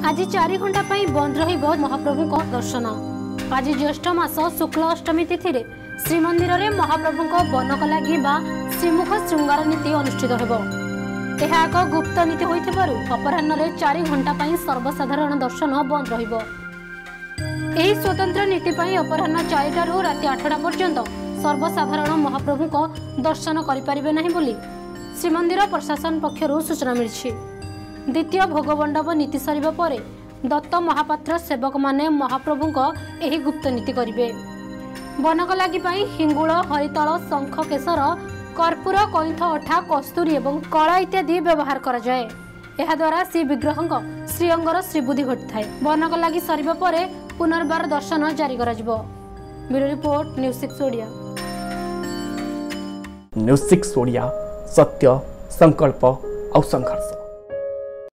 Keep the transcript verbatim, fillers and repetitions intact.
आज चार घंटा बंद रहिबो महाप्रभु को दर्शन। आज ज्येष्ठ मास शुक्ल अष्टमी तिथि रे श्रीमंदिर में महाप्रभु को बनक लगी श्रीमुख श्रृंगार नीति अनुष्ठित होबो। यह एक गुप्त नीति होइथिबारु अपराह्न चार घंटा सर्वसाधारण दर्शन बंद रहिबो। एही स्वतंत्र नीति पई अपराह्न चारिटारू राति आठटा पर्यंत सर्वसाधारण महाप्रभु को दर्शन करिपारिबे नाही बोली श्रीमंदिर प्रशासन पक्षरु सूचना मिलिछि। द्वितीय भोगमंडप नीति सरिबा परे दत्त महापात्र सेवक माने महाप्रभु को एही गुप्त नीति करिबे। बनक लागि पई हिंगुळ हरितल शंख केसर कर्पूर कइंथ अठा कस्तूरी एवं कला इत्यादि व्यवहार करा जाए। एहा द्वारा श्री विग्रहंक श्रीअंगर श्रीबुद्धि घटिଥାଏ। बनक लागि सरिबा परे पुनर्बार दर्शन जारी करा जिवो। Bureau report news six Odia. News six Odia सत्य संकल्प और संघर्ष।